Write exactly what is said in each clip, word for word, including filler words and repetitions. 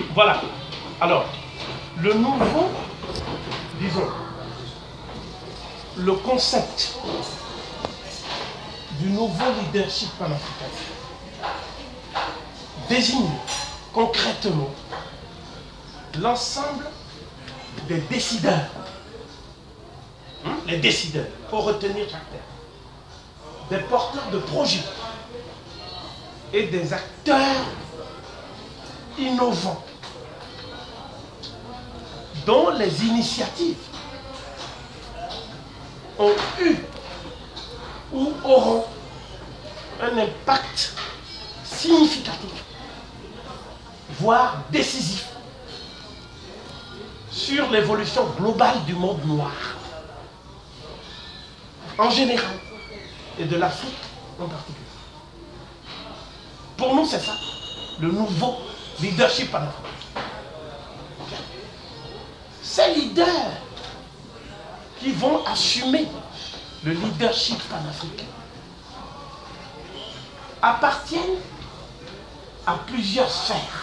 Voilà. Alors, le nouveau, disons, le concept du nouveau leadership panafricain désigne concrètement l'ensemble des décideurs. Hum, les décideurs, il faut retenir chaque terme. Des porteurs de projets et des acteurs innovants dont les initiatives ont eu ou auront un impact significatif, voire décisif, sur l'évolution globale du monde noir, en général, et de l'Afrique en particulier. Pour nous, c'est ça, le nouveau leadership panafricain. Ces leaders qui vont assumer le leadership panafricain appartiennent à plusieurs sphères.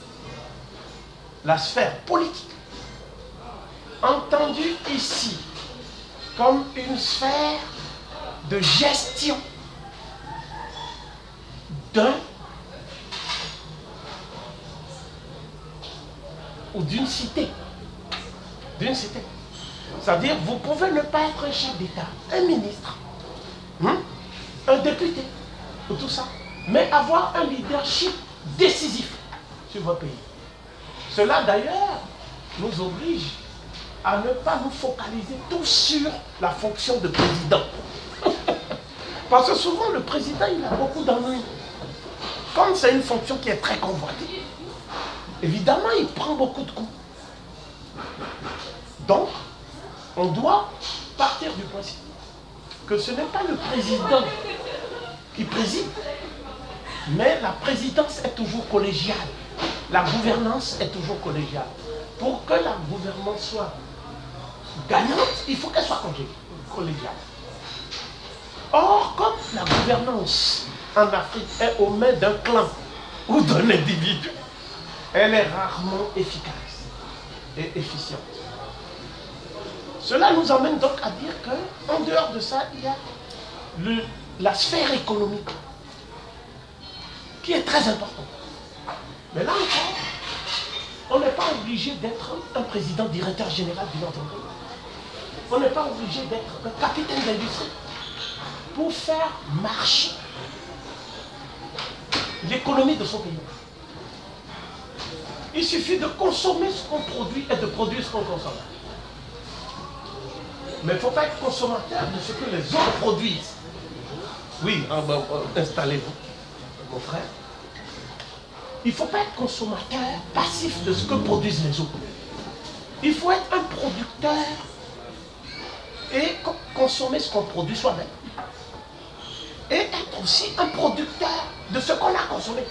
La sphère politique, entendue ici comme une sphère de gestion d'un ou d'une cité. D'une cité. C'est-à-dire, vous pouvez ne pas être un chef d'État, un ministre, hein, un député, ou tout ça, mais avoir un leadership décisif sur votre pays. Cela, d'ailleurs, nous oblige à ne pas nous focaliser tous sur la fonction de président. Parce que souvent, le président, il a beaucoup d'ennuis. Comme c'est une fonction qui est très convoitée, évidemment, il prend beaucoup de coups. Donc, on doit partir du principe que ce n'est pas le président qui préside, mais la présidence est toujours collégiale. La gouvernance est toujours collégiale. Pour que la gouvernance soit gagnante, il faut qu'elle soit collégiale. Or, comme la gouvernance en Afrique est aux mains d'un clan ou d'un individu, elle est rarement efficace et efficiente. Cela nous amène donc à dire qu'en dehors de ça, il y a le, la sphère économique qui est très importante. Mais là encore, on n'est pas obligé d'être un président directeur général d'une entreprise. On n'est pas obligé d'être un capitaine d'industrie pour faire marcher l'économie de son pays. Il suffit de consommer ce qu'on produit et de produire ce qu'on consomme. Mais il ne faut pas être consommateur de ce que les autres produisent. Oui, ah ben, installez-vous, mon frère. Il ne faut pas être consommateur passif de ce que produisent les autres. Il faut être un producteur et consommer ce qu'on produit soi-même. Et être aussi un producteur de ce qu'on a consommé.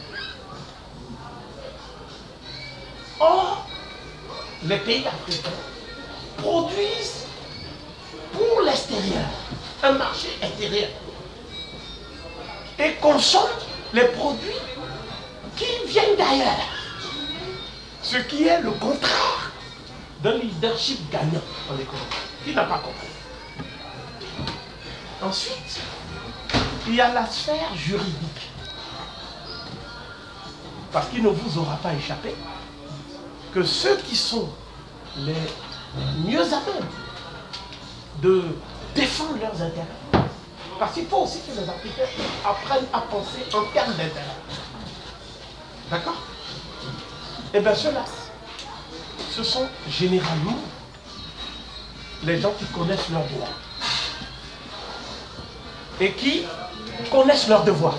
Or, les pays africains produisent pour l'extérieur, un marché intérieur, et consomment les produits qui viennent d'ailleurs. Ce qui est le contraire d'un leadership gagnant en économie, qui n'a pas compris. Ensuite, il y a la sphère juridique. Parce qu'il ne vous aura pas échappé que ceux qui sont les mieux à même de défendre leurs intérêts, parce qu'il faut aussi que les Africains apprennent à penser en termes d'intérêt. D'accord? Et bien ceux-là, ce sont généralement les gens qui connaissent leurs droits et qui connaissent leurs devoirs.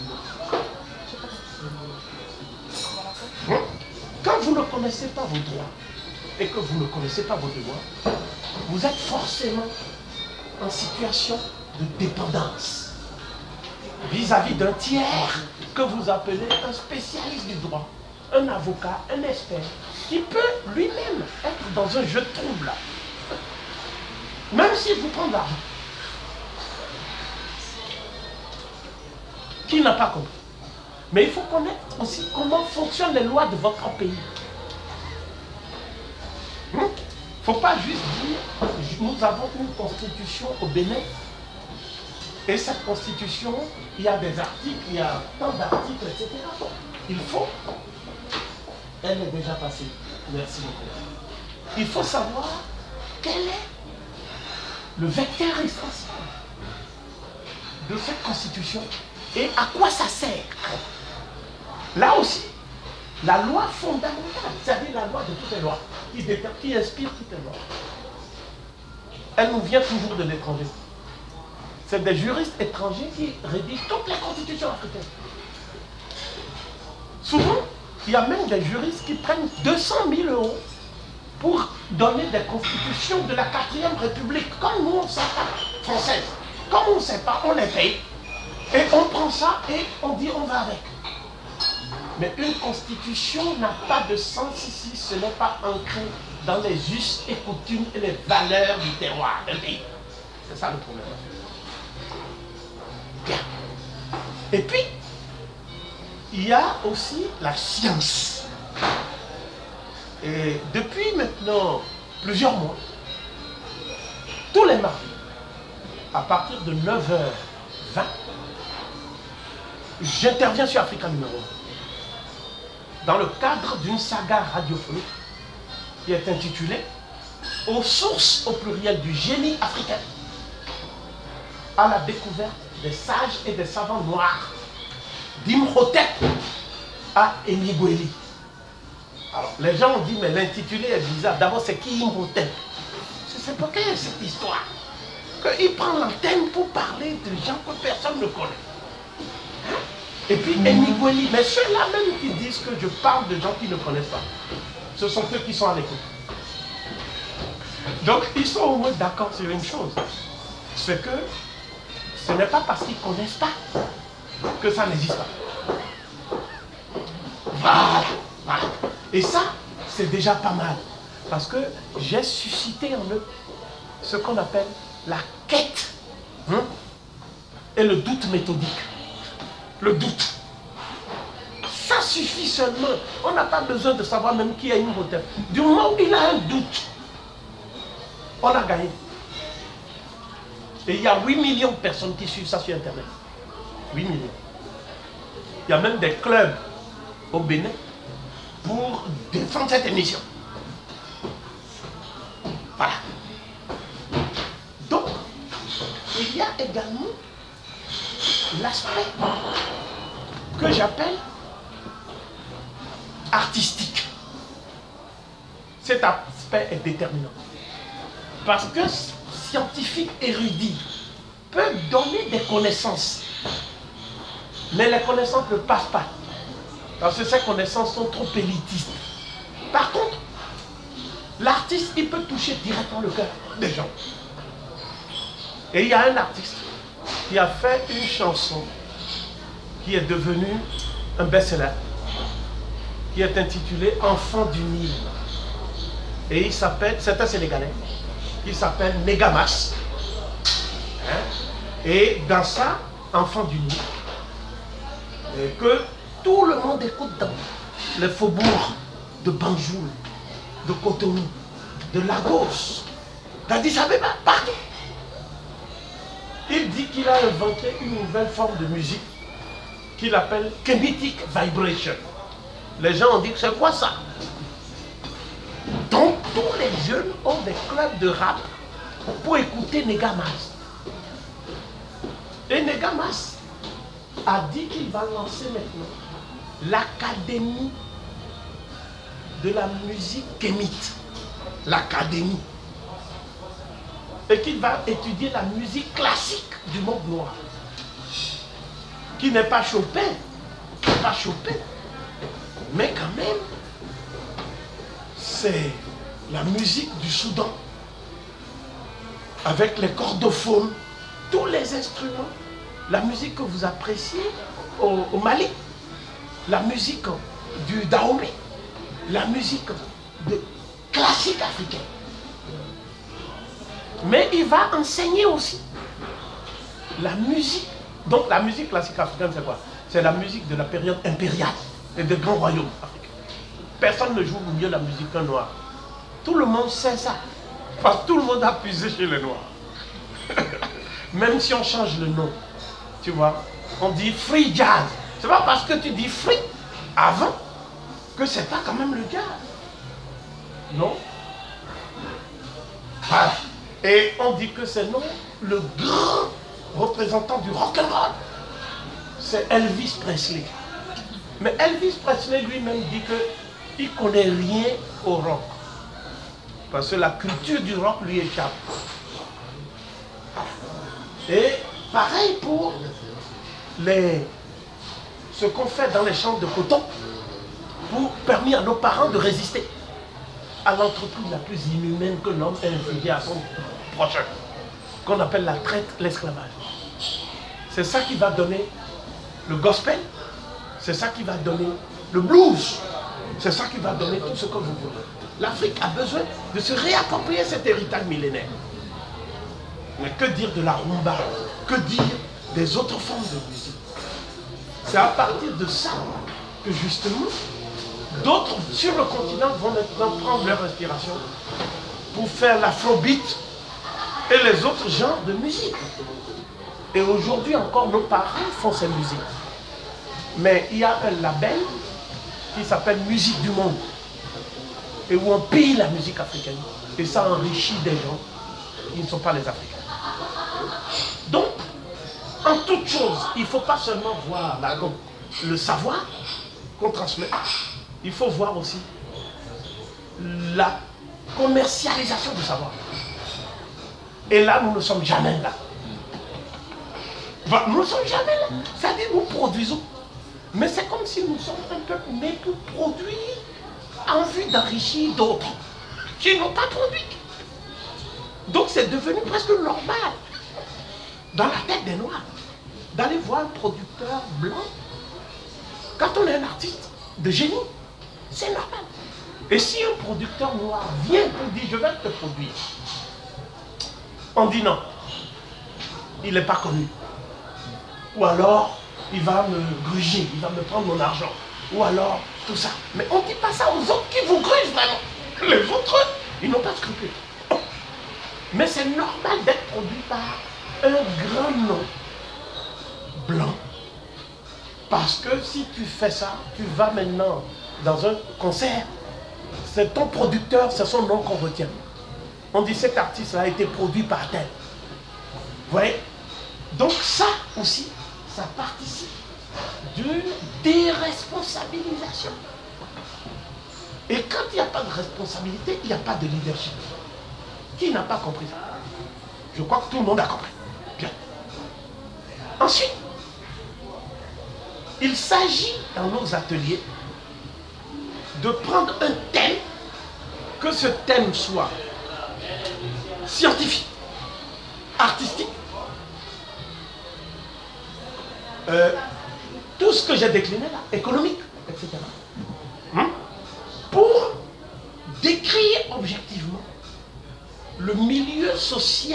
Quand vous ne connaissez pas vos droits et que vous ne connaissez pas vos devoirs, vous êtes forcément en situation de dépendance vis-à-vis d'un tiers que vous appelez un spécialiste du droit, un avocat, un expert, qui peut lui-même être dans un jeu de trouble, même s'il vous prend de l'argent. Qui n'a pas compris? Mais il faut connaître aussi comment fonctionnent les lois de votre pays. Il ne hmm? faut pas juste dire, nous avons une constitution au Bénin, et cette constitution, il y a des articles, il y a tant d'articles, et cetera. Il faut, elle est déjà passée, merci beaucoup. Il faut savoir quel est le vecteur essentiel de cette constitution et à quoi ça sert. Là aussi, la loi fondamentale, c'est-à-dire la loi de toutes les lois, qui, qui inspire toutes les lois, elle nous vient toujours de l'étranger. C'est des juristes étrangers qui rédigent toutes les constitutions africaines. Souvent, il y a même des juristes qui prennent deux cent mille euros pour donner des constitutions de la quatrième République. Comme nous, on ne sait pas, française. Comme on ne sait pas, on les paye. Et on prend ça et on dit on va avec. Mais une constitution n'a pas de sens si ce n'est pas ancré dans les us et coutumes et les valeurs du terroir d'un pays. C'est ça le problème. Bien. Et puis, il y a aussi la science. Et depuis maintenant plusieurs mois, tous les mardis, à partir de neuf heures vingt, j'interviens sur Africa numéro un dans le cadre d'une saga radiophonique qui est intitulée « Aux sources au pluriel du génie africain, à la découverte des sages et des savants noirs d'Imhotep à Enigueli ». Alors, les gens ont dit, mais l'intitulé est bizarre. D'abord, c'est qui Imhotep? C'est pour quelle cette histoire? Qu'il prend l'antenne pour parler de gens que personne ne connaît. Hein? Et puis, Enigueli, mais ceux-là même qui disent que je parle de gens qui ne connaissent pas, ce sont ceux qui sont à l'écoute. Donc, ils sont au moins d'accord sur une chose. C'est que ce n'est pas parce qu'ils ne connaissent pas que ça n'existe pas. Voilà, voilà. Et ça, c'est déjà pas mal. Parce que j'ai suscité en eux ce qu'on appelle la quête hein, et le doute méthodique. Le doute. Ça suffit seulement. On n'a pas besoin de savoir même qui est Imhotep. Du moment où il a un doute, on a gagné. Et il y a huit millions de personnes qui suivent ça sur Internet. huit millions. Il y a même des clubs au Bénin pour défendre cette émission. Voilà. Donc, il y a également l'aspect que j'appelle artistique. Cet aspect est déterminant. Parce que scientifique érudit peut donner des connaissances, mais les connaissances ne passent pas. Parce que ces connaissances sont trop élitistes. Par contre, l'artiste, il peut toucher directement le cœur des gens. Et il y a un artiste qui a fait une chanson qui est devenue un best-seller, qui est intitulée « Enfant du Nil ». Et il s'appelle, c'est un Sénégalais, qui s'appelle Negamas. Hein? Et dans ça, « Enfant du Nil », et que tout le monde écoute dans les faubourgs de Banjul, de Cotonou, de Lagos, d'Addis Abeba, partout. Il dit qu'il a inventé une nouvelle forme de musique qu'il appelle Kemetic Vibration. Les gens ont dit que c'est quoi ça? Donc tous les jeunes ont des clubs de rap pour écouter Negamas. Et Negamas a dit qu'il va lancer maintenant l'Académie de la musique kémite. L'Académie. Et qu'il va étudier la musique classique du monde noir. Qui n'est pas Chopin. Qui n'est pas Chopin. Mais quand même, c'est la musique du Soudan. Avec les cordophones, tous les instruments. La musique que vous appréciez au, au Mali. La musique du Dahomey. La musique de classique africain. Mais il va enseigner aussi la musique. Donc la musique classique africaine, c'est quoi? c'est la musique de la période impériale et des grands royaumes africains. Personne ne joue mieux la musique qu'un noir. Tout le monde sait ça. Parce que tout le monde a puisé chez les noirs. Même si on change le nom, tu vois, on dit free jazz. C'est pas parce que tu dis free avant que c'est pas quand même le jazz. Non? Ah. Et on dit que c'est non le grand représentant du rock'n'roll. C'est Elvis Presley. Mais Elvis Presley lui-même dit qu'il ne connaît rien au rock. Parce que la culture du rock lui échappe. Et pareil pour les, ce qu'on fait dans les champs de coton pour permettre à nos parents de résister à l'entreprise la plus inhumaine que l'homme ait infligée à son prochain, qu'on appelle la traite, l'esclavage. C'est ça qui va donner le gospel, c'est ça qui va donner le blues, c'est ça qui va donner tout ce que vous voulez. L'Afrique a besoin de se réapproprier cet héritage millénaire. Mais que dire de la rumba? Que dire des autres formes de musique? C'est à partir de ça que justement, d'autres sur le continent vont maintenant prendre leur respiration pour faire l'afrobeat et les autres genres de musique. Et aujourd'hui encore, nos parents font ces musiques. Mais il y a un label qui s'appelle Musique du Monde, et où on pille la musique africaine. Et ça enrichit des gens qui ne sont pas les Africains. Donc, en toute chose, il ne faut pas seulement voir la, le savoir qu'on transmet, il faut voir aussi la commercialisation du savoir. Et là, nous ne sommes jamais là. Nous ne sommes jamais là. C'est-à-dire, nous produisons. Mais c'est comme si nous sommes un peuple né pour produire en vue d'enrichir d'autres qui n'ont pas produit. Donc c'est devenu presque normal dans la tête des Noirs d'aller voir un producteur blanc. Quand on est un artiste de génie, c'est normal. Et si un producteur noir vient pour dire je vais te produire, on dit non, il n'est pas connu. Ou alors il va me gruger, il va me prendre mon argent. Ou alors tout ça. Mais on ne dit pas ça aux autres qui vous grugent vraiment. Les autres, ils n'ont pas de scrupules. Mais c'est normal d'être produit par un grand nom blanc. Parce que si tu fais ça, tu vas maintenant dans un concert, c'est ton producteur, c'est son nom qu'on retient. On dit cet artiste-là a été produit par tel. Vous voyez? Donc ça aussi, ça participe d'une déresponsabilisation. Et quand il n'y a pas de responsabilité, il n'y a pas de leadership. Qui n'a pas compris ça? Je crois que tout le monde a compris. Bien. Ensuite, il s'agit dans nos ateliers de prendre un thème, que ce thème soit scientifique, artistique, euh, tout ce que j'ai décliné là, économique, et cetera. Hein? Pour décrire objectivement le milieu social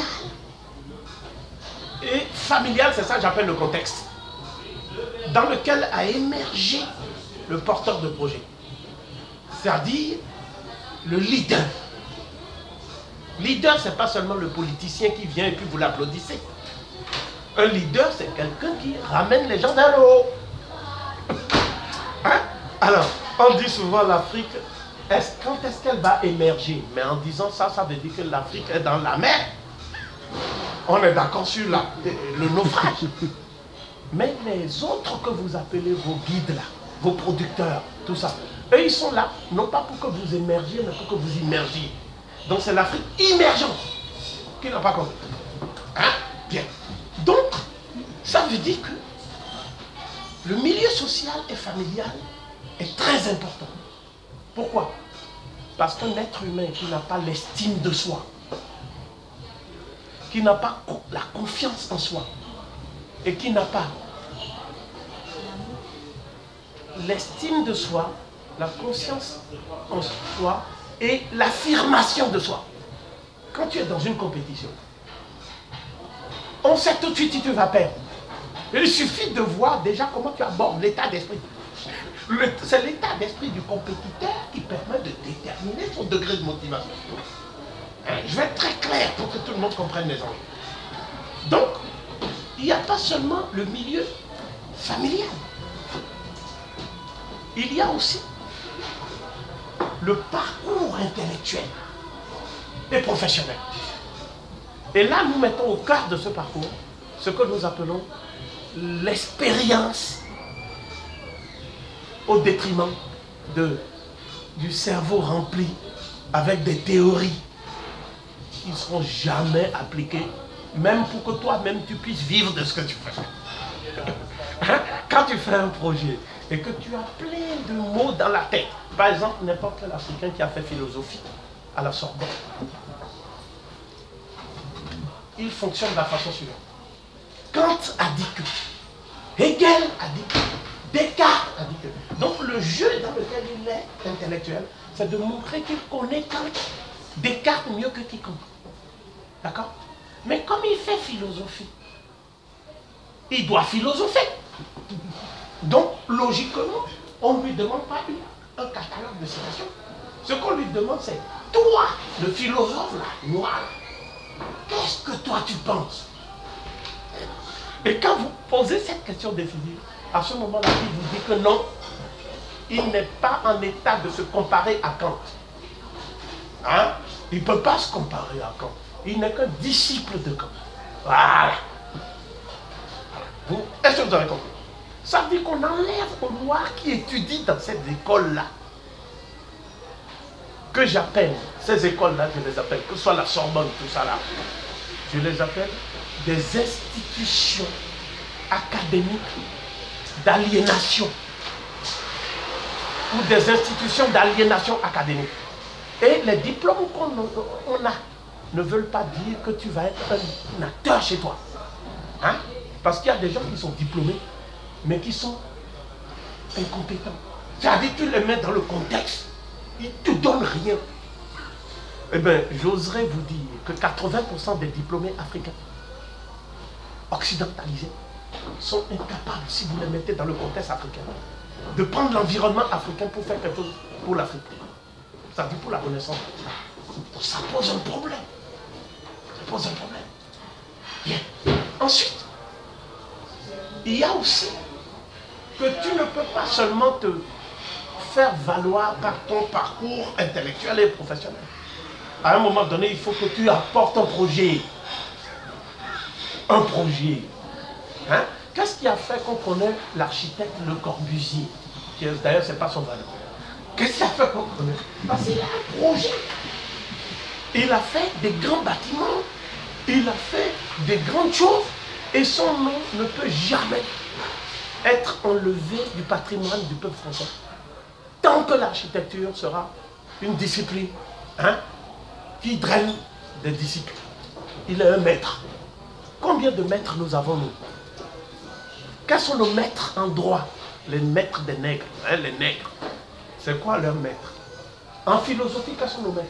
et familial, c'est ça que j'appelle le contexte, dans lequel a émergé le porteur de projet, c'est-à-dire le leader. Leader, ce n'est pas seulement le politicien qui vient et puis vous l'applaudissez. Un leader, c'est quelqu'un qui ramène les gens vers le haut. Hein? Alors, on dit souvent l'Afrique, est quand est-ce qu'elle va émerger? Mais en disant ça, ça veut dire que l'Afrique est dans la mer. On est d'accord sur la, le naufrage. Mais les autres que vous appelez vos guides là, vos producteurs, tout ça, eux ils sont là, non pas pour que vous émergiez, mais pour que vous immergiez. Donc c'est l'Afrique immergente qui n'a pas compris. Hein? Bien. Donc, ça veut dire que le milieu social et familial est très important. Pourquoi? Parce qu'un être humain qui n'a pas l'estime de soi, qui n'a pas la confiance en soi, et qui n'a pas l'estime de soi, la conscience en soi et l'affirmation de soi. Quand tu es dans une compétition, on sait tout de suite si tu vas perdre. Il suffit de voir déjà comment tu abordes l'état d'esprit. C'est l'état d'esprit du compétiteur qui permet de déterminer son degré de motivation. Hein, je vais être très clair pour que tout le monde comprenne les enjeux. Donc, il n'y a pas seulement le milieu familial. Il y a aussi le parcours intellectuel et professionnel. Et là, nous mettons au cœur de ce parcours ce que nous appelons l'expérience au détriment de, du cerveau rempli avec des théories qui ne seront jamais appliquées, même pour que toi-même tu puisses vivre de ce que tu fais. Quand tu fais un projet et que tu as plein de mots dans la tête, par exemple, n'importe quel Africain qui a fait philosophie à la Sorbonne, il fonctionne de la façon suivante. Kant a dit que, Hegel a dit que, Descartes a dit que. Donc le jeu dans lequel il est intellectuel, c'est de montrer qu'il connaît Kant, Descartes mieux que quiconque. D'accord? Mais comme il fait philosophie, il doit philosopher. Donc, logiquement, on ne lui demande pas une, un catalogue de citations. Ce qu'on lui demande, c'est toi, le philosophe là, noir, qu'est-ce que toi tu penses? Et quand vous posez cette question décisive, à ce moment-là, il vous dit que non, il n'est pas en état de se comparer à Kant. Hein? Il ne peut pas se comparer à Kant. Il n'est qu'un disciple de Kant. Voilà. Est-ce que vous avez compris? Ça veut dire qu'on enlève aux noirs qui étudient dans cette école-là, que j'appelle, ces écoles-là, je les appelle, que ce soit la Sorbonne, tout ça là, je les appelle des institutions académiques d'aliénation ou des institutions d'aliénation académique. Et les diplômes qu'on a ne veulent pas dire que tu vas être un acteur chez toi. Hein? Parce qu'il y a des gens qui sont diplômés, mais qui sont incompétents. C'est-à-dire que tu les mets dans le contexte, ils ne te donnent rien. Eh bien, j'oserais vous dire que quatre-vingts pour cent des diplômés africains occidentalisés sont incapables, si vous les mettez dans le contexte africain, de prendre l'environnement africain pour faire quelque chose pour l'Afrique. Ça veut dire pour la renaissance. Ça pose un problème. Ça pose un problème. Bien. Ensuite, il y a aussi que tu ne peux pas seulement te faire valoir par ton parcours intellectuel et professionnel. À un moment donné, il faut que tu apportes un projet. Un projet. Hein? Qu'est-ce qui a fait qu'on connaît l'architecte Le Corbusier? D'ailleurs, ce n'est pas son valeur. Qu'est-ce qui a fait qu'on connaît? Parce qu'il a un projet. Il a fait des grands bâtiments. Il a fait des grandes choses. Et son nom ne peut jamais être enlevé du patrimoine du peuple français. Tant que l'architecture sera une discipline, hein, qui draine des disciples. Il est un maître. Combien de maîtres nous avons, nous? Quels sont nos maîtres en droit? Les maîtres des nègres, hein, les nègres. C'est quoi leur maître? En philosophie, quels sont nos maîtres?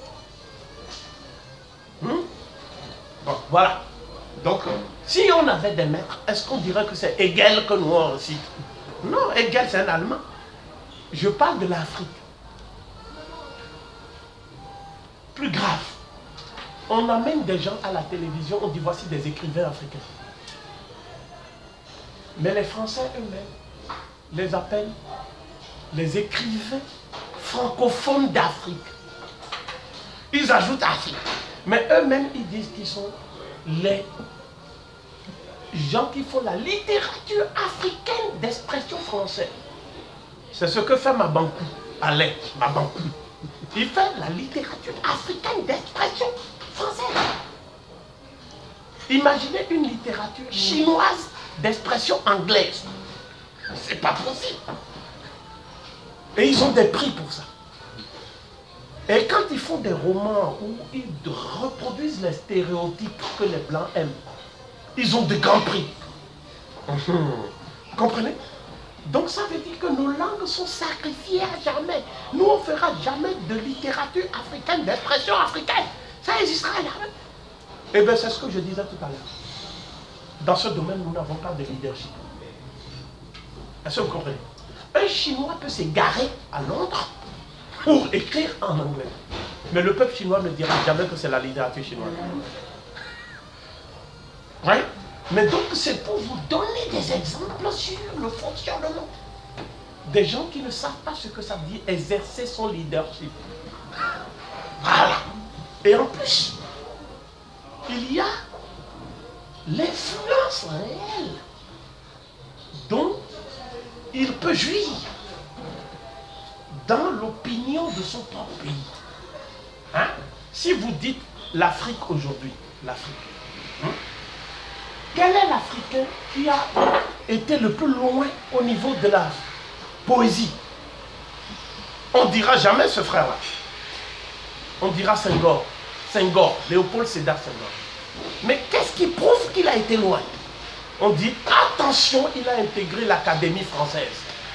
hmm? Bon, voilà. Donc, si on avait des maîtres, est-ce qu'on dirait que c'est Hegel que nous on cite? Non, Hegel c'est un Allemand. Je parle de l'Afrique. Plus grave, on amène des gens à la télévision, on dit voici des écrivains africains. Mais les Français eux-mêmes les appellent les écrivains francophones d'Afrique. Ils ajoutent Afrique. Mais eux-mêmes ils disent qu'ils sont les gens qui font la littérature africaine d'expression française. C'est ce que fait Mabankou, Alain Mabankou. Il fait la littérature africaine d'expression française. Imaginez une littérature chinoise d'expression anglaise. C'est pas possible. Et ils ont des prix pour ça. Et quand ils font des romans où ils reproduisent les stéréotypes que les Blancs aiment, ils ont de grands prix. Vous comprenez? Donc ça veut dire que nos langues sont sacrifiées à jamais. Nous, on ne fera jamais de littérature africaine, d'expression africaine. Ça n'existera jamais. Eh bien, c'est ce que je disais tout à l'heure. dans ce domaine, nous n'avons pas de leadership. Est-ce que vous comprenez? Un Chinois peut s'égarer à Londres pour écrire en anglais. Mais le peuple chinois ne dira jamais que c'est la littérature chinoise. Oui. Mais donc, c'est pour vous donner des exemples sur le fonctionnement. Des gens qui ne savent pas ce que ça veut dire exercer son leadership. Voilà. Et en plus, il y a l'influence réelle dont il peut jouir dans l'opinion de son propre pays. Hein? Si vous dites l'Afrique aujourd'hui, l'Afrique, hein? Quel est l'Africain qui a été le plus loin au niveau de la poésie? On ne dira jamais ce frère-là. On dira Senghor. Senghor, Léopold Sédar Senghor. Mais qu'est-ce qui prouve qu'il a été loin? On dit, attention, il a intégré l'Académie française.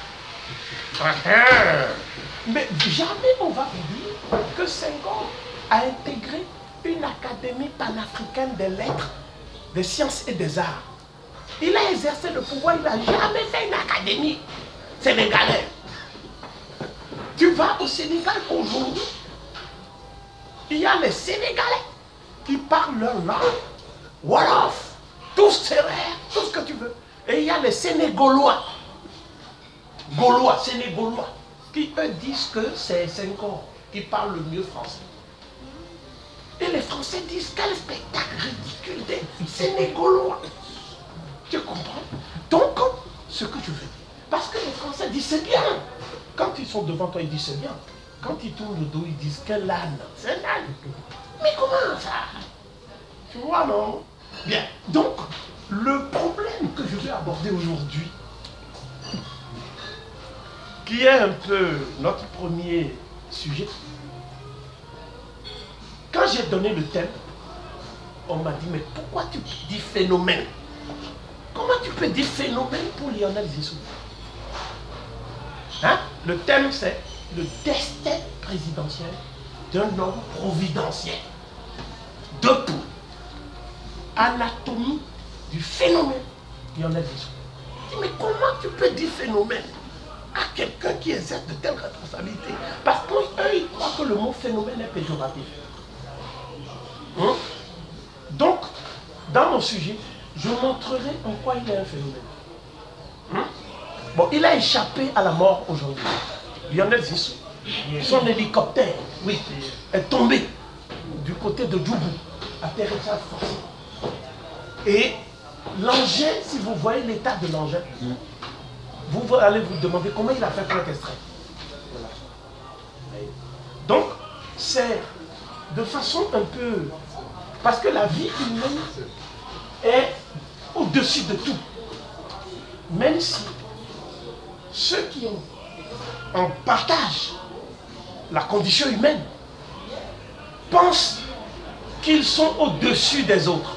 Mais jamais on va vous dire que Senghor a intégré une Académie panafricaine des lettres, des sciences et des arts. Il a exercé le pouvoir, il n'a jamais fait une académie sénégalaise. Tu vas au Sénégal aujourd'hui, il y a les Sénégalais qui parlent leur langue, Wolof, tous sérères, tout ce que tu veux. Et il y a les Sénégaulois, Gaulois, Sénégaulois, qui eux disent que c'est Senghor qui parle le mieux français. Et les Français disent quel spectacle ridicule des Sénégaulois. Tu comprends? Donc, ce que je veux dire, parce que les Français disent c'est bien. Quand ils sont devant toi, ils disent c'est bien. Quand ils tournent le dos, ils disent quel âne. C'est un âne. Mais comment ça? Tu vois, non? Bien. Donc, le problème que je vais aborder aujourd'hui, qui est un peu notre premier sujet, quand j'ai donné le thème, on m'a dit, mais pourquoi tu dis phénomène? Comment tu peux dire phénomène pour Lionel Zinsou? Hein? Le thème, c'est le destin présidentiel d'un homme providentiel. Deux points. Anatomie du phénomène Lionel Zinsou. Mais comment tu peux dire phénomène à quelqu'un qui exerce de telles responsabilités? Parce qu'eux, ils croient que le mot phénomène est péjoratif. Hein? Donc, dans mon sujet, je montrerai en quoi il est un phénomène. Hein? Bon, il a échappé à la mort aujourd'hui. Lionel Zinsou, son hélicoptère, oui, est tombé du côté de Djougou, atterrissage forcé. Et l'engin, si vous voyez l'état de l'engin, vous allez vous demander comment il a fait pour être extrait. Voilà. Donc, c'est de façon un peu... Parce que la vie humaine est au-dessus de tout. Même si ceux qui ont en partage la condition humaine pensent qu'ils sont au-dessus des autres.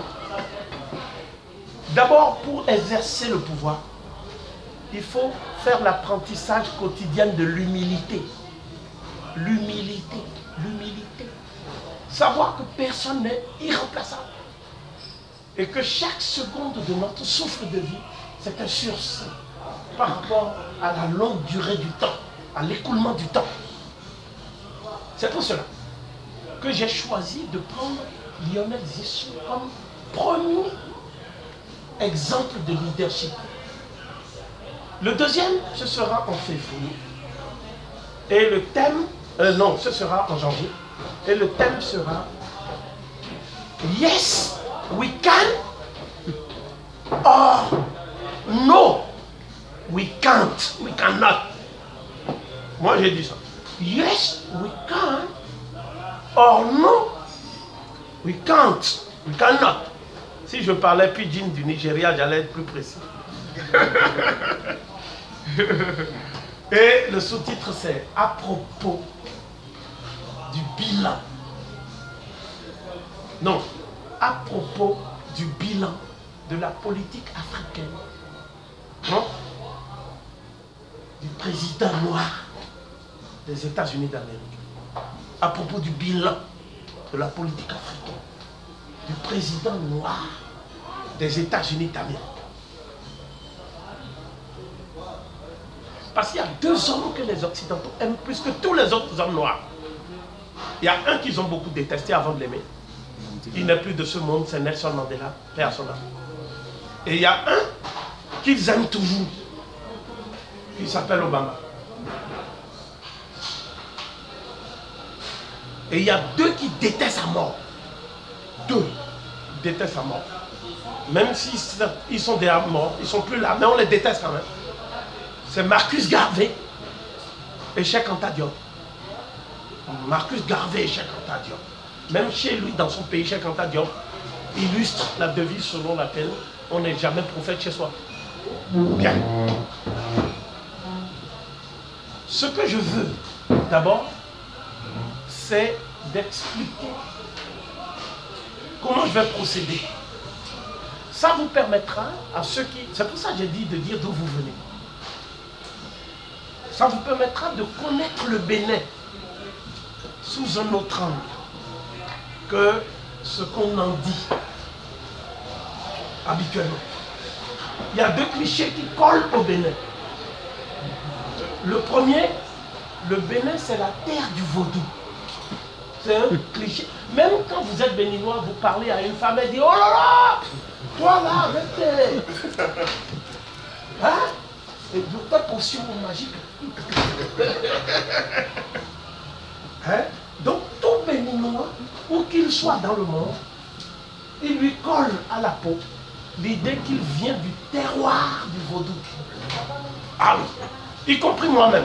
D'abord, pour exercer le pouvoir, il faut faire l'apprentissage quotidien de l'humilité. L'humilité, l'humilité. Savoir que personne n'est irremplaçable. Et que chaque seconde de notre souffle de vie, c'est un sursis par rapport à la longue durée du temps, à l'écoulement du temps. C'est pour cela que j'ai choisi de prendre Lionel Zinsou comme premier exemple de leadership. Le deuxième, ce sera en février. Et le thème, euh, non, ce sera en janvier. Et le thème sera Yes, we can, or No, we can't, we cannot. Moi j'ai dit ça. Yes, we can, or no, we can't, we cannot. Si je parlais pidgin du Nigeria, j'allais être plus précis. Et le sous-titre c'est à propos du bilan. Non, à propos du bilan de la politique africaine. Non? Du président noir des États-Unis d'Amérique. À propos du bilan de la politique africaine. Du président noir des États-Unis d'Amérique. Parce qu'il y a deux hommes que les Occidentaux aiment plus que tous les autres hommes noirs. Il y a un qu'ils ont beaucoup détesté avant de l'aimer. Il n'est plus de ce monde, c'est Nelson Mandela, paix à son âme. Et il y a un qu'ils aiment toujours, qui s'appelle Obama. Et il y a deux qui détestent à mort. Deux détestent à mort. Même s'ils sont déjà morts, ils ne sont plus là, mais on les déteste quand même. C'est Marcus Garvey et Cheikh Anta Diop. Marcus Garvey et Cheikh Anta Diop. Même chez lui, dans son pays, Cheikh Anta Diop illustre la devise selon laquelle on n'est jamais prophète chez soi. Bien. Ce que je veux, d'abord, c'est d'expliquer comment je vais procéder. Ça vous permettra à ceux qui... C'est pour ça que j'ai dit de dire d'où vous venez. Ça vous permettra de connaître le Bénin sous un autre angle que ce qu'on en dit habituellement. Il y a deux clichés qui collent au Bénin. Le premier, le Bénin, c'est la terre du vaudou. C'est un cliché. Même quand vous êtes béninois, vous parlez à une femme, elle dit « Oh là là, toi là, arrêtez !» Hein? Et pourtant, potion magique. Hein? Donc, tout béninois, où qu'il soit dans le monde, il lui colle à la peau l'idée qu'il vient du terroir du vaudou. Ah oui, y compris moi-même.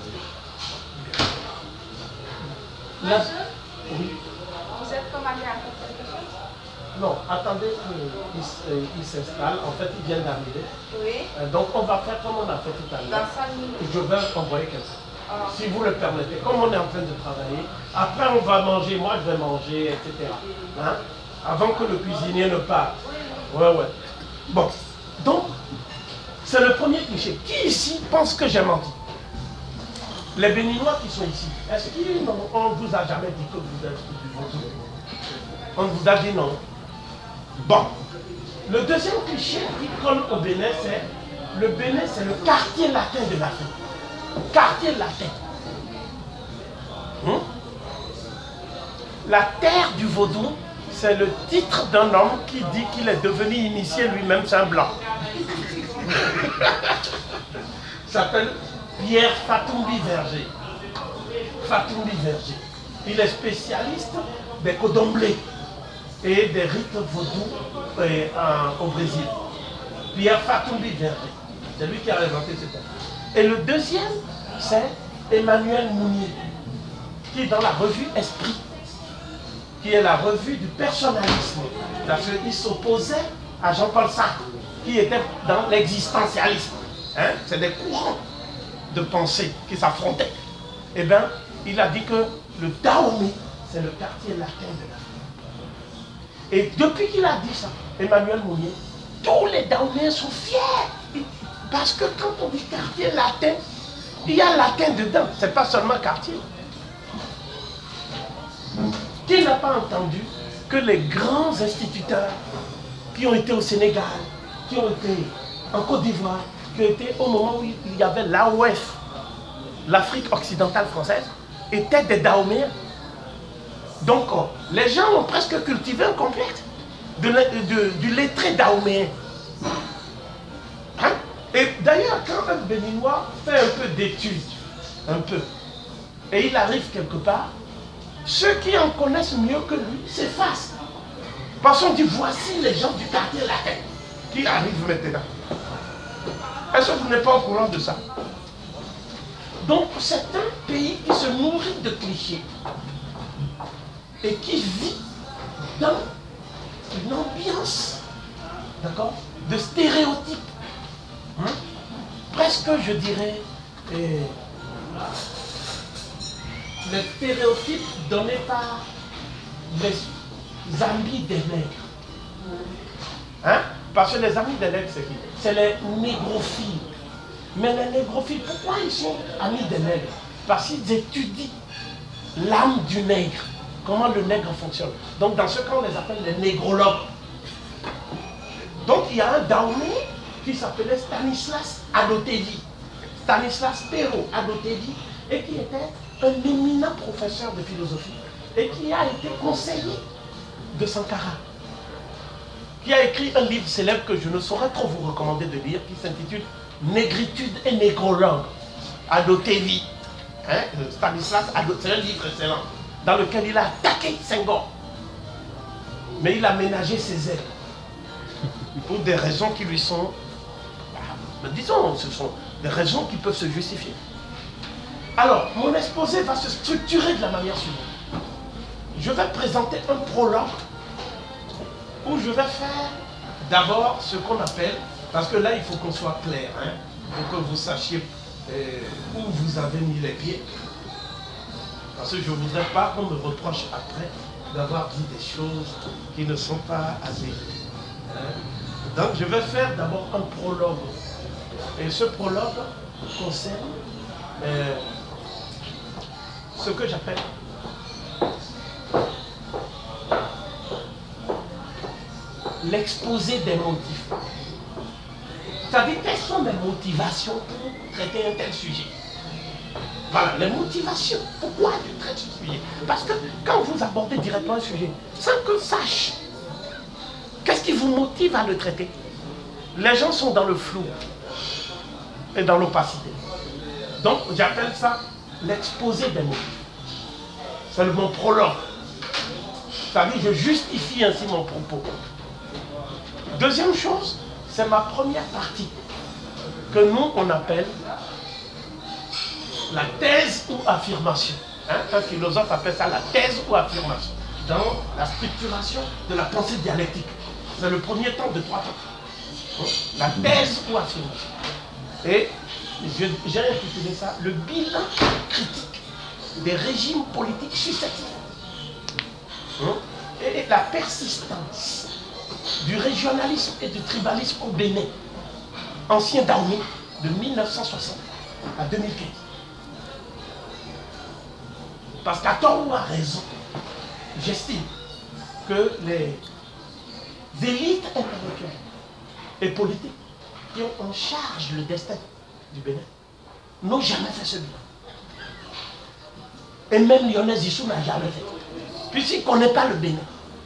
Là, oui. Vous êtes commandé à quelque chose? Non, attendez qu'il s'installe. En fait, il vient d'arriver. Oui. Euh, donc, on va faire comme on a fait tout à l'heure. Dans cinq minutes. Je vais envoyer quelqu'un. Ah. Si vous le permettez. Comme on est en train de travailler, après on va manger, moi je vais manger, et cetera. Hein? Avant que le cuisinier ne parte. Ouais, ouais. Bon. Donc, c'est le premier cliché. Qui ici pense que j'ai menti? Les Béninois qui sont ici, est-ce qu'on ne vous a jamais dit que vous êtes du vaudou? On vous a dit non. Bon. Le deuxième cliché qui colle au Bénin, c'est le Bénin, c'est le quartier latin de l'Afrique. Quartier latin. Hum? La terre du vaudou, c'est le titre d'un homme qui dit qu'il est devenu initié lui-même, c'est un blanc. Il s'appelle Pierre Fatumbi Verger. Fatumbi Verger. Il est spécialiste des codomblés et des rites vaudous euh, en, au Brésil. Pierre Fatumbi Verger. C'est lui qui a inventé ce terme. Et le deuxième, c'est Emmanuel Mounier, qui est dans la revue Esprit, qui est la revue du personnalisme. Parce qu'il s'opposait à Jean-Paul Sartre, qui était dans l'existentialisme. Hein? C'est des courants de pensée qui s'affrontaient. Eh bien, il a dit que le Dahomey, c'est le quartier latin de l'Afrique. Et depuis qu'il a dit ça, Emmanuel Mounier, tous les Dahoméens sont fiers. Parce que quand on dit quartier latin, il y a latin dedans, c'est pas seulement quartier. Qui n'a pas entendu que les grands instituteurs qui ont été au Sénégal, qui ont été en Côte d'Ivoire, qui ont été au moment où il y avait l'A O F, l'Afrique occidentale française, étaient des Dahoméens. Donc, les gens ont presque cultivé un complexe de, de, du lettré dahoméen. Hein? Et d'ailleurs, quand un Béninois fait un peu d'études, un peu, et il arrive quelque part, ceux qui en connaissent mieux que lui s'effacent. Parce qu'on dit, voici les gens du quartier latin qui arrivent maintenant. Est-ce que vous n'êtes pas au courant de ça? Donc, c'est un pays qui se nourrit de clichés et qui vit dans une ambiance, d'accord, de stéréotypes. Hein? Presque, je dirais, eh, les stéréotypes donnés par les amis des nègres. Hein? Parce que les amis des nègres, c'est qui? C'est les négrophiles. Mais les négrophiles, pourquoi ils sont amis des nègres? Parce qu'ils étudient l'âme du nègre. Comment le nègre fonctionne. Donc dans ce cas, on les appelle les négrologues. Donc il y a un Dahomey qui s'appelait Stanislas Adotevi, Stanislas Pero Adotevi, et qui était un éminent professeur de philosophie et qui a été conseiller de Sankara, qui a écrit un livre célèbre que je ne saurais trop vous recommander de lire, qui s'intitule Négritude et négrolangue, Adotevi, hein, Stanislas Adotevi, c'est un livre excellent, dans lequel il a attaqué Senghor, mais il a ménagé ses ailes, pour des raisons qui lui sont, bah, disons, ce sont des raisons qui peuvent se justifier. Alors, mon exposé va se structurer de la manière suivante. Je vais présenter un prologue où je vais faire d'abord ce qu'on appelle, parce que là il faut qu'on soit clair, hein, pour que vous sachiez euh, où vous avez mis les pieds, parce que je ne voudrais pas qu'on me reproche après d'avoir dit des choses qui ne sont pas assez. Hein. Donc je vais faire d'abord un prologue, et ce prologue concerne euh, ce que j'appelle l'exposé des motifs. C'est-à-dire, quelles sont mes motivations pour traiter un tel sujet? Voilà, les motivations. Pourquoi je traite ce sujet? Parce que quand vous abordez directement un sujet, sans qu'on sache qu'est-ce qui vous motive à le traiter, les gens sont dans le flou et dans l'opacité. Donc, j'appelle ça l'exposé des motifs. C'est mon prologue. C'est-à-dire, je justifie ainsi mon propos. Deuxième chose, c'est ma première partie, que nous, on appelle la thèse ou affirmation. Hein? Un philosophe appelle ça la thèse ou affirmation, dans la structuration de la pensée dialectique. C'est le premier temps de trois temps. La thèse ou affirmation. Et j'ai intitulé ça le bilan critique des régimes politiques successifs. Et la persistance du régionalisme et du tribalisme au Bénin, ancien Dahomey, de mille neuf cent soixante à deux mille quinze. Parce qu'à tort ou à raison, j'estime que les élites intellectuelles et politiques qui ont en charge le destin du Bénin n'ont jamais fait ce bilan. Et même Lionel Zissou n'a jamais fait. Puisqu'il ne connaît pas le Bénin.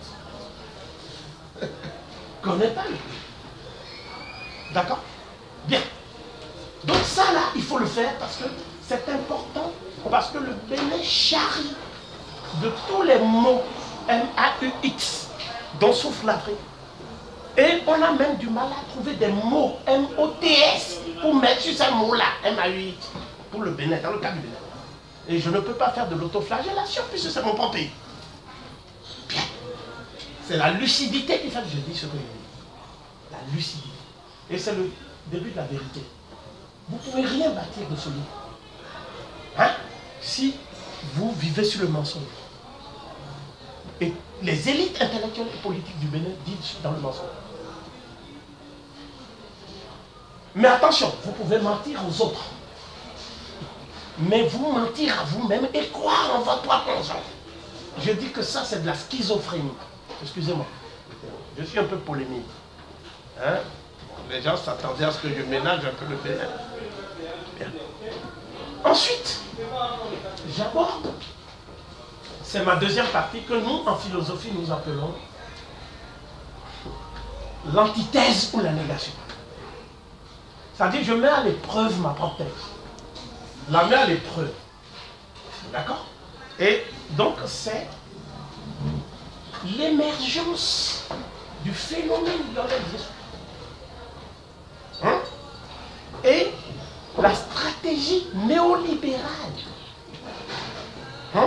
Il ne connaît pas le Bénin. D'accord? Bien. Donc ça là, il faut le faire parce que c'est important, parce que le Bénin charrie de tous les mots M A U X dont souffre l'Afrique. Et on a même du mal à trouver des mots M O T S pour mettre sur ces mots-là, M A U X, pour le Bénin, dans le cas du Bénin. Et je ne peux pas faire de l'autoflagellation puisque c'est mon propre pays. Bien. C'est la lucidité qui fait que je dis ce que je dis. La lucidité. Et c'est le début de la vérité. Vous ne pouvez rien bâtir de ce livre. Hein? Si vous vivez sur le mensonge. Et les élites intellectuelles et politiques du Bénin disent dans le mensonge. Mais attention, vous pouvez mentir aux autres. Mais vous mentir à vous-même et croire en votre propre mensonge. Je dis que ça, c'est de la schizophrénie. Excusez-moi. Je suis un peu polémique. Hein? Les gens s'attendaient à ce que je ménage un peu le Bénin. Bien. Ensuite, j'aborde, c'est ma deuxième partie que nous, en philosophie, nous appelons l'antithèse ou la négation. C'est-à-dire, je mets à l'épreuve ma propre thèse. La mets à l'épreuve. D'accord? Et donc, c'est l'émergence du phénomène Lionel Zissou. Hein? Et la stratégie néolibérale. Hein?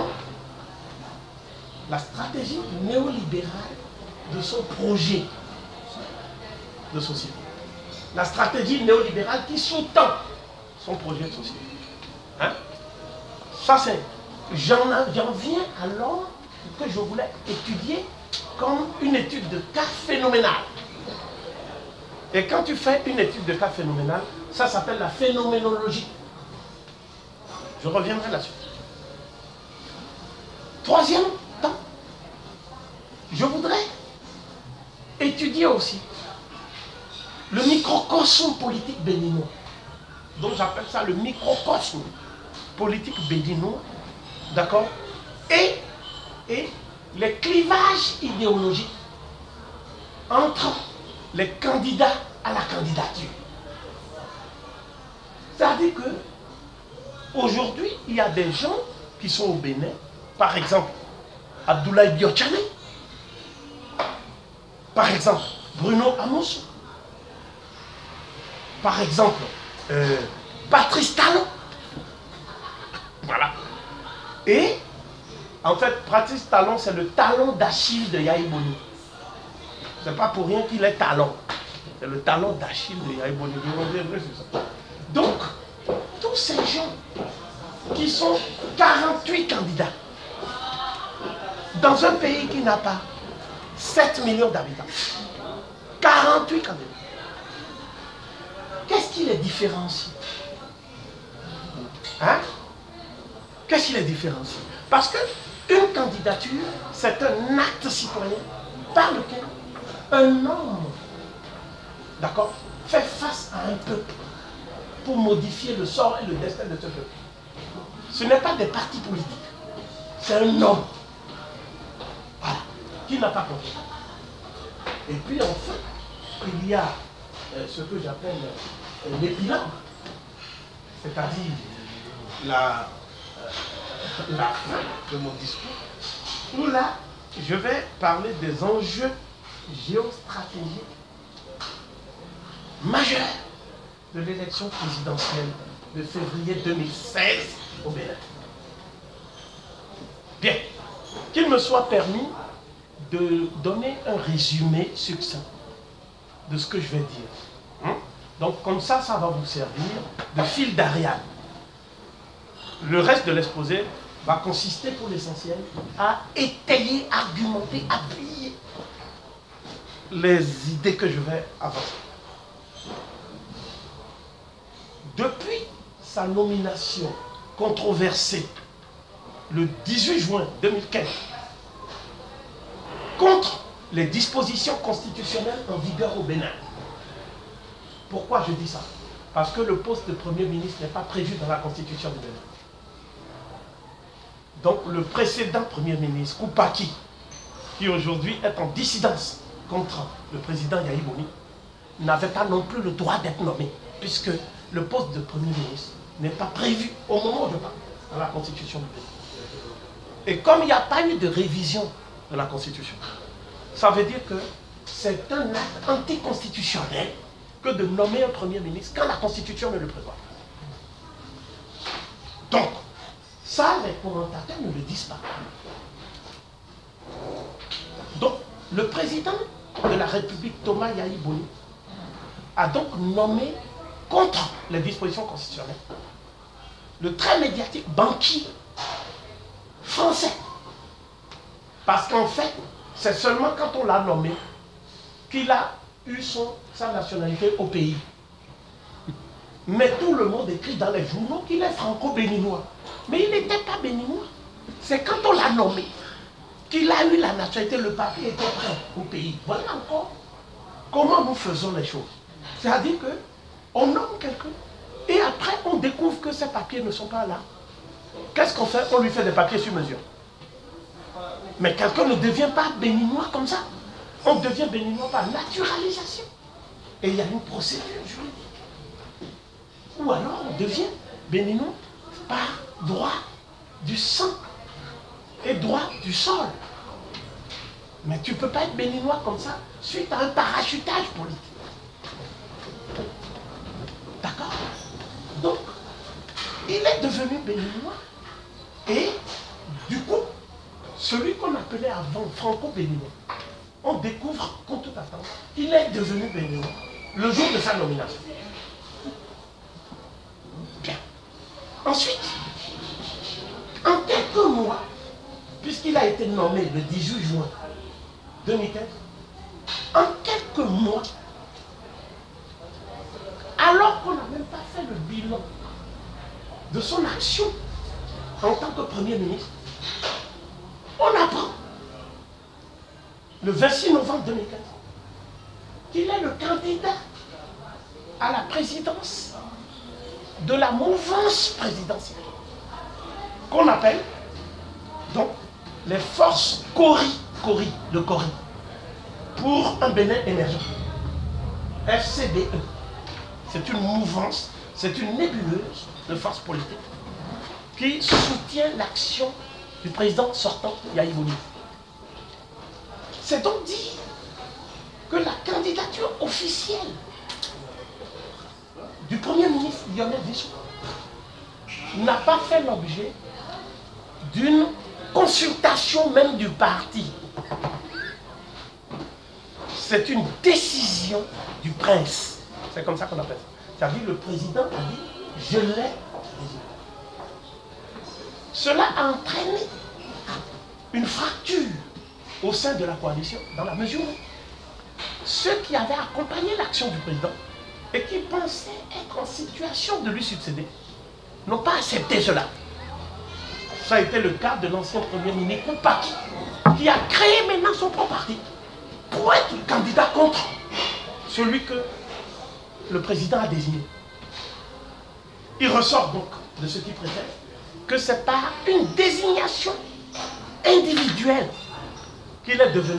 La stratégie néolibérale de son projet de société. La stratégie néolibérale qui sous-tend son projet de société. Hein? Ça c'est... J'en viens alors que je voulais étudier comme une étude de cas phénoménal. Et quand tu fais une étude de cas phénoménal, ça s'appelle la phénoménologie. Je reviendrai là-dessus. Troisième temps, je voudrais étudier aussi le microcosme politique béninois. Donc j'appelle ça le microcosme politique béninois. D'accord? Et, et les clivages idéologiques entre les candidats à la candidature. C'est-à-dire que aujourd'hui, il y a des gens qui sont au Bénin, par exemple, Abdoulaye Biotchane, par exemple, Bruno Amos, par exemple, euh, Patrice Talon. Voilà. Et, en fait, Patrice Talon, c'est le talon d'Achille de Yahi Boni. C'est pas pour rien qu'il est talon. C'est le talon d'Achille de Yahi Boni. Donc, tous ces gens qui sont quarante-huit candidats dans un pays qui n'a pas sept millions d'habitants. quarante-huit candidats. Qu'est-ce qui les différencie? Hein? Qu'est-ce qui les différencie? Parce que une candidature, c'est un acte citoyen par lequel un homme, d'accord, fait face à un peuple pour modifier le sort et le destin de ce peuple. Ce n'est pas des partis politiques. C'est un homme. Voilà. Qui n'a pas compris. Et puis enfin, il y a euh, ce que j'appelle euh, l'épilogue. C'est-à-dire la, euh, la fin de mon discours. Où là, je vais parler des enjeux géostratégiques majeurs de l'élection présidentielle de février deux mille seize au Bénin. Bien, qu'il me soit permis de donner un résumé succinct de ce que je vais dire. Hein? Donc comme ça, ça va vous servir de fil d'Ariane. Le reste de l'exposé va consister pour l'essentiel à étayer, argumenter, appuyer les idées que je vais avancer. Depuis sa nomination controversée le dix-huit juin deux mille quinze contre les dispositions constitutionnelles en vigueur au Bénin. Pourquoi je dis ça? Parce que le poste de Premier ministre n'est pas prévu dans la Constitution du Bénin. Donc le précédent Premier ministre, Koupaki, qui aujourd'hui est en dissidence contre le président Yahi Boni, n'avait pas non plus le droit d'être nommé, puisque le poste de Premier ministre n'est pas prévu au moment où je parle dans la Constitution du Bénin. Et comme il n'y a pas eu de révision de la Constitution, ça veut dire que c'est un acte anticonstitutionnel que de nommer un Premier ministre quand la Constitution ne le prévoit. Donc, ça, les commentateurs ne le disent pas. Donc, le président de la République, Thomas Yahi Boni, a donc nommé contre les dispositions constitutionnelles le très médiatique banquier français. Parce qu'en fait, c'est seulement quand on l'a nommé qu'il a eu son, sa nationalité au pays. Mais tout le monde écrit dans les journaux qu'il est franco-béninois. Mais il n'était pas béninois. C'est quand on l'a nommé qu'il a eu la nationalité, le papier était prêt au pays. Voilà encore comment nous faisons les choses. C'est-à-dire qu'on nomme quelqu'un et après on découvre que ces papiers ne sont pas là. Qu'est-ce qu'on fait? On lui fait des papiers sur mesure. Mais quelqu'un ne devient pas béninois comme ça. On devient béninois par naturalisation. Et il y a une procédure juridique. Ou alors on devient béninois par droit du sang et droit du sol. Mais tu ne peux pas être béninois comme ça suite à un parachutage politique. D'accord? Donc, il est devenu béninois. Et du coup, celui qu'on appelait avant franco-béninois, on découvre qu'en tout attente, il est devenu béninois le jour de sa nomination. Bien. Ensuite, en quelques mois, puisqu'il a été nommé le dix-huit juin deux mille quinze, en quelques mois, alors qu'on n'a même pas fait le bilan de son action en tant que Premier ministre, on apprend le vingt-six novembre deux mille quinze qu'il est le candidat à la présidence de la mouvance présidentielle, qu'on appelle donc les forces Cori, Cori, le Cori, pour un Bénin émergent. F C B E. C'est une mouvance, c'est une nébuleuse de forces politiques qui soutient l'action du président sortant Yahya Boni. C'est donc dit que la candidature officielle du Premier ministre Lionel Dissou n'a pas fait l'objet d'une consultation même du parti. C'est une décision du prince. C'est comme ça qu'on appelle ça. C'est-à-dire le président a dit, je l'ai désigné. Cela a entraîné une fracture au sein de la coalition, dans la mesure où ceux qui avaient accompagné l'action du président et qui pensaient être en situation de lui succéder n'ont pas accepté cela. Ça a été le cas de l'ancien premier ministre Paki, qui a créé maintenant son propre parti pour être candidat contre celui que le président a désigné. Il ressort donc de ce qui précède que c'est par une désignation individuelle qu'il est devenu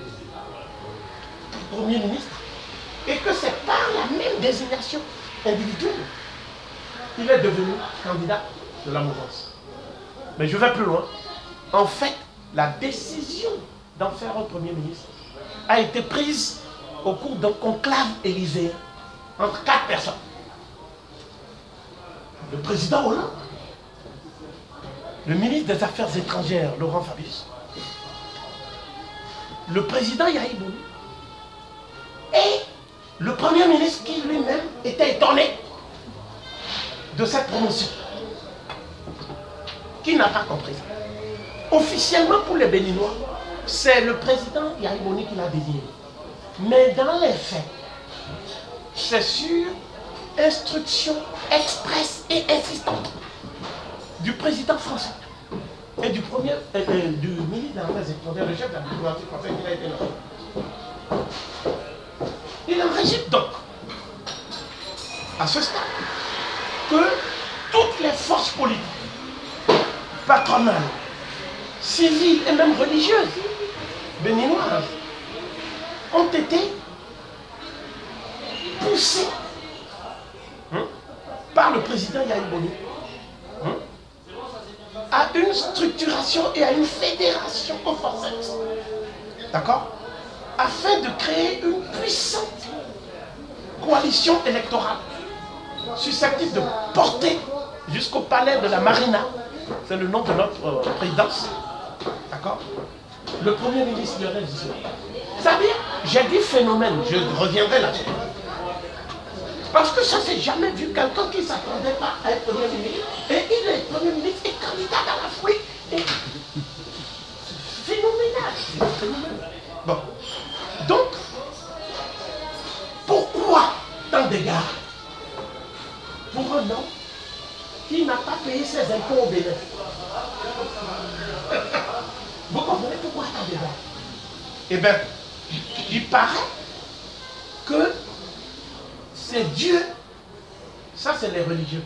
Premier ministre et que c'est par la même désignation individuelle qu'il est devenu candidat de la mouvance. Mais je vais plus loin. En fait, la décision d'en faire un Premier ministre a été prise au cours d'un conclave élyséen entre quatre personnes. Le président Hollande, le ministre des Affaires étrangères, Laurent Fabius, le président Yahya Boni et le Premier ministre qui lui-même était étonné de cette promotion. Qui n'a pas compris ça? Officiellement pour les Béninois, c'est le président Yahya Boni qui l'a désigné. Mais dans les faits, c'est sur instruction expresse et insistante du président français et du premier euh, euh, du ministre des Affaires étrangères, le chef de la diplomatie française qui a été nommé. Il en résulte donc à ce stade que toutes les forces politiques, patronales, civiles et même religieuses béninoises ont été poussées hein, par le président Yahya Boni hein, à une structuration et à une fédération au forceps. D'accord? Afin de créer une puissante coalition électorale susceptible de porter jusqu'au palais de la Marina, c'est le nom de notre euh, présidence, d'accord, le Premier ministre Lionel Dissou. C'est-à-dire, j'ai dit phénomène, je reviendrai là-dessus. Parce que ça, c'est jamais vu quelqu'un qui ne s'attendait pas à être Premier ministre, et il est Premier ministre et candidat dans la foulée. Et... c'est phénoménal, c'est phénoménal. Bon. Donc, pourquoi tant d'égards pour un homme qui n'a pas payé ses impôts au Bénin? Vous comprenez pourquoi tant d'égards? Eh bien, il paraît que c'est Dieu, ça c'est les religieux,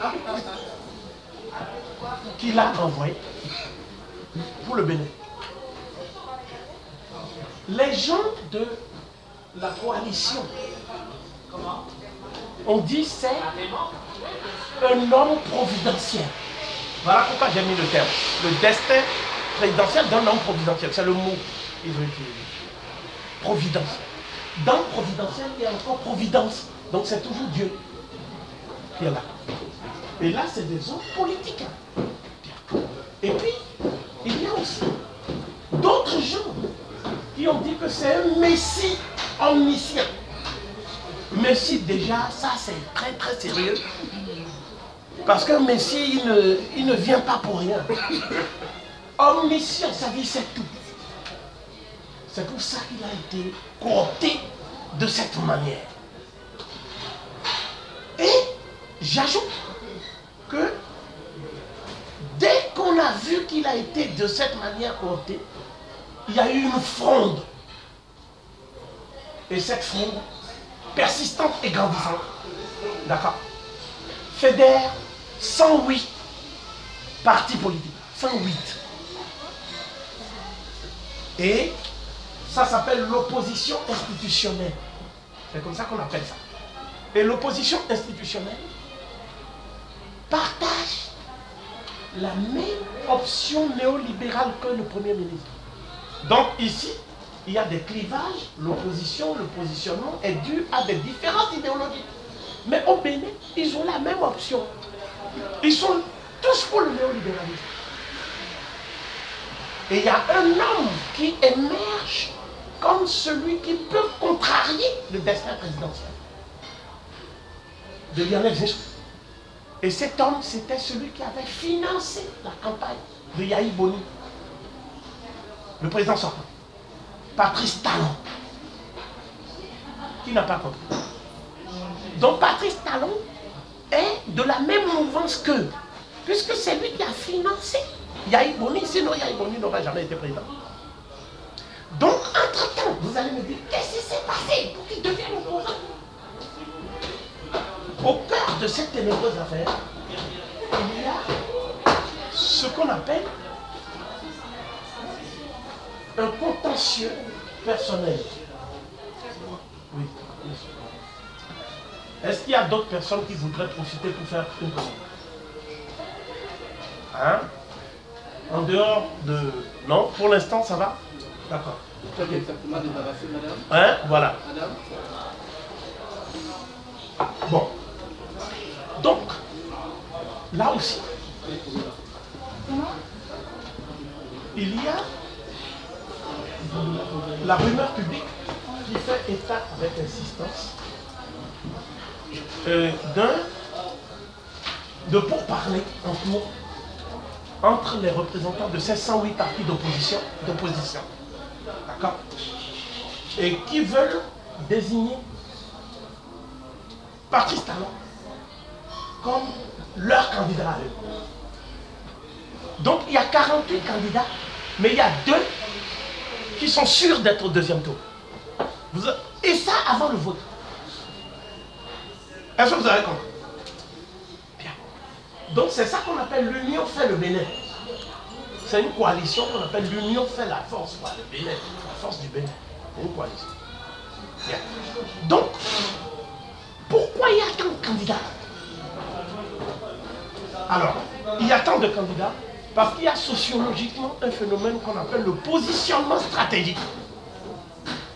qui l'a envoyé pour le Bénin. Les gens de la coalition, on dit c'est un homme providentiel. Voilà pourquoi j'ai mis le terme. Le destin présidentiel d'un homme providentiel. C'est le mot qu'ils ont utilisé. Providence. Dans providentiel, il y a encore providence. Donc c'est toujours Dieu qui est là. Et là, c'est des hommes politiques. Et puis, il y a aussi d'autres gens qui ont dit que c'est un messie omniscient. Messie, déjà, ça c'est très très sérieux. Parce qu'un messie, il ne, il ne vient pas pour rien. Omniscient, ça dit c'est tout. C'est pour ça qu'il a été coopté de cette manière. Et j'ajoute que dès qu'on a vu qu'il a été de cette manière coopté, il y a eu une fronde. Et cette fronde persistante et grandissante, d'accord, fédère cent huit partis politiques, cent huit. Et ça s'appelle l'opposition institutionnelle. C'est comme ça qu'on appelle ça. Et l'opposition institutionnelle partage la même option néolibérale que le Premier ministre. Donc ici, il y a des clivages, l'opposition, le positionnement est dû à des différentes idéologies. Mais au Bénin, ils ont la même option. Ils sont tous pour le néolibéralisme. Et il y a un homme qui émerge comme celui qui peut contrarier le destin présidentiel de Lionel Jospin. Et cet homme, c'était celui qui avait financé la campagne de Yahi Boni, le président sortant. Patrice Talon, qui n'a pas compris. Donc Patrice Talon est de la même mouvance qu'eux, puisque c'est lui qui a financé Yahi Boni, sinon Yahi Boni n'aurait jamais été président. Donc, entre-temps, vous allez me dire, qu'est-ce qui s'est passé pour qu'il devienne opposant? Au cœur de cette ténébreuse affaire, il y a ce qu'on appelle un contentieux personnel. Oui. Est-ce qu'il y a d'autres personnes qui voudraient profiter pour faire une commande? Hein? En dehors de... Non, pour l'instant, ça va? D'accord. Vous êtes exactement débarrassé, madame? Hein? Voilà. Madame? Bon. Donc, là aussi, il y a la rumeur publique qui fait état avec insistance euh, d'un de pourparlers en cours entre les représentants de ces cent huit partis d'opposition, d'opposition, d'accord, et qui veulent désigner Patrice Talon comme leur candidat à eux. Donc il y a quarante-huit candidats, mais il y a deux qui sont sûrs d'être au deuxième tour. Vous, et ça avant le vote. Est-ce que vous avez compris? Bien. Donc c'est ça qu'on appelle l'union fait le Bénin. C'est une coalition qu'on appelle l'union fait la force. Voilà, le Bénin, la force du Bénin. C'est une coalition. Bien. Donc, pourquoi il y a tant de candidats? Alors, il y a tant de candidats parce qu'il y a sociologiquement un phénomène qu'on appelle le positionnement stratégique.